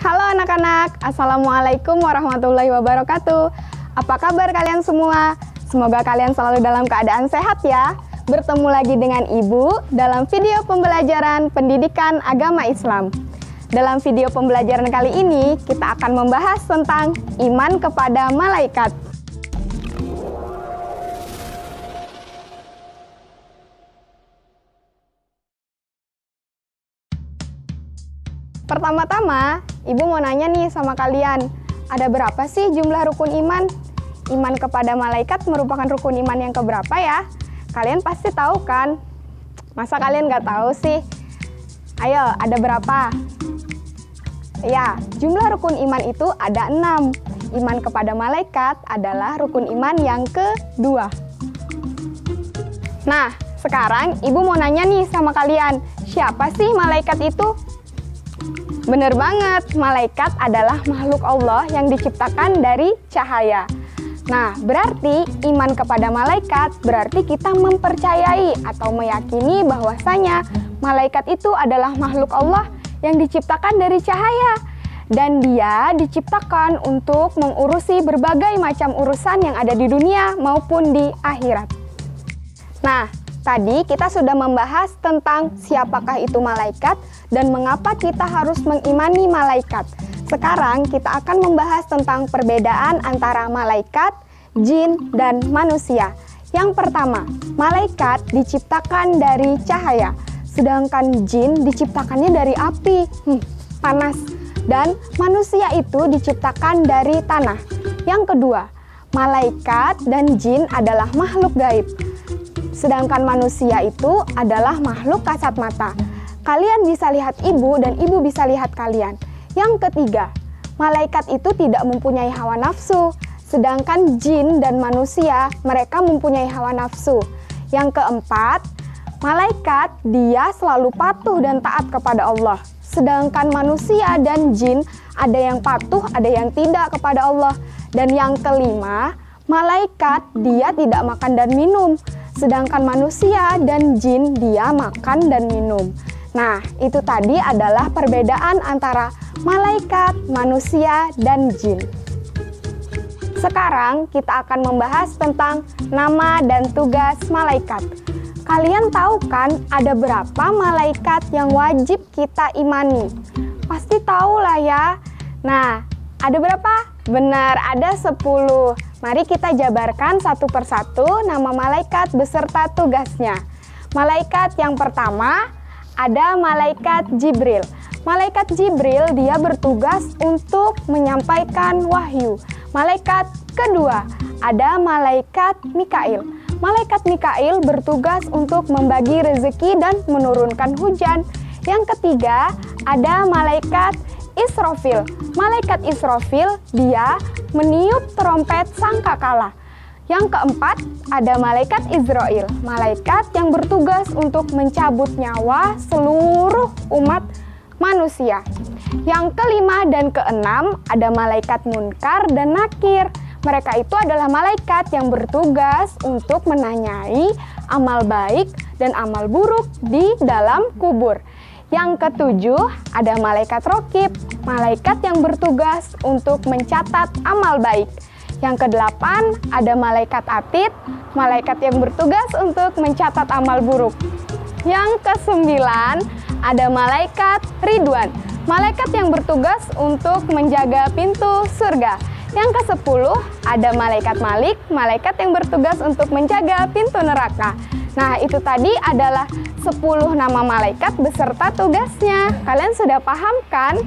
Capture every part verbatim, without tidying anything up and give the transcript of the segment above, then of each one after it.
Halo anak-anak, Assalamualaikum warahmatullahi wabarakatuh. Apa kabar kalian semua? Semoga kalian selalu dalam keadaan sehat ya. Bertemu lagi dengan Ibu dalam video pembelajaran pendidikan agama Islam. Dalam video pembelajaran kali ini, kita akan membahas tentang iman kepada malaikat. Pertama-tama, Ibu mau nanya nih sama kalian, ada berapa sih jumlah rukun iman? Iman kepada malaikat merupakan rukun iman yang keberapa ya? Kalian pasti tahu kan? Masa kalian nggak tahu sih? Ayo, ada berapa? Ya, jumlah rukun iman itu ada enam. Iman kepada malaikat adalah rukun iman yang kedua. Nah, sekarang Ibu mau nanya nih sama kalian, siapa sih malaikat itu? Bener banget, malaikat adalah makhluk Allah yang diciptakan dari cahaya. Nah, berarti iman kepada malaikat berarti kita mempercayai atau meyakini bahwasanya malaikat itu adalah makhluk Allah yang diciptakan dari cahaya. Dan dia diciptakan untuk mengurusi berbagai macam urusan yang ada di dunia maupun di akhirat. Nah, tadi kita sudah membahas tentang siapakah itu malaikat dan mengapa kita harus mengimani malaikat. Sekarang kita akan membahas tentang perbedaan antara malaikat, jin, dan manusia. Yang pertama, malaikat diciptakan dari cahaya, sedangkan jin diciptakannya dari api, hmm, panas. Dan manusia itu diciptakan dari tanah. Yang kedua, malaikat dan jin adalah makhluk gaib, sedangkan manusia itu adalah makhluk kasat mata. Kalian bisa lihat ibu dan ibu bisa lihat kalian. Yang ketiga, malaikat itu tidak mempunyai hawa nafsu, sedangkan jin dan manusia mereka mempunyai hawa nafsu. Yang keempat, malaikat dia selalu patuh dan taat kepada Allah, sedangkan manusia dan jin ada yang patuh, ada yang tidak kepada Allah. Dan yang kelima, malaikat dia tidak makan dan minum, sedangkan manusia dan jin dia makan dan minum. Nah, itu tadi adalah perbedaan antara malaikat, manusia, dan jin. Sekarang kita akan membahas tentang nama dan tugas malaikat. Kalian tahu kan ada berapa malaikat yang wajib kita imani? Pasti tahu lah ya. Nah, ada berapa? Benar, ada sepuluh. Mari kita jabarkan satu persatu nama malaikat beserta tugasnya. Malaikat yang pertama, ada malaikat Jibril. Malaikat Jibril dia bertugas untuk menyampaikan wahyu. Malaikat kedua, ada malaikat Mikail. Malaikat Mikail bertugas untuk membagi rezeki dan menurunkan hujan. Yang ketiga, ada malaikat Israfil. Malaikat Israfil dia meniup trompet sangkakala. Yang keempat, ada malaikat Israel, malaikat yang bertugas untuk mencabut nyawa seluruh umat manusia. Yang kelima dan keenam, ada malaikat Munkar dan Nakir. Mereka itu adalah malaikat yang bertugas untuk menanyai amal baik dan amal buruk di dalam kubur. Yang ketujuh, ada malaikat Rokib, malaikat yang bertugas untuk mencatat amal baik. Yang kedelapan, ada malaikat Atid, malaikat yang bertugas untuk mencatat amal buruk. Yang kesembilan, ada malaikat Ridwan, malaikat yang bertugas untuk menjaga pintu surga. Yang kesepuluh, ada malaikat Malik, malaikat yang bertugas untuk menjaga pintu neraka. Nah, itu tadi adalah sepuluh nama malaikat beserta tugasnya. Kalian sudah paham kan?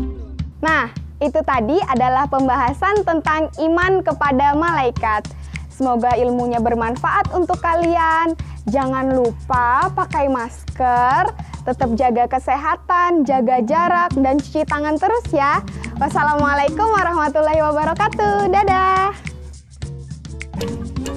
Nah, itu tadi adalah pembahasan tentang iman kepada malaikat. Semoga ilmunya bermanfaat untuk kalian. Jangan lupa pakai masker, tetap jaga kesehatan, jaga jarak, dan cuci tangan terus ya. Wassalamualaikum warahmatullahi wabarakatuh. Dadah!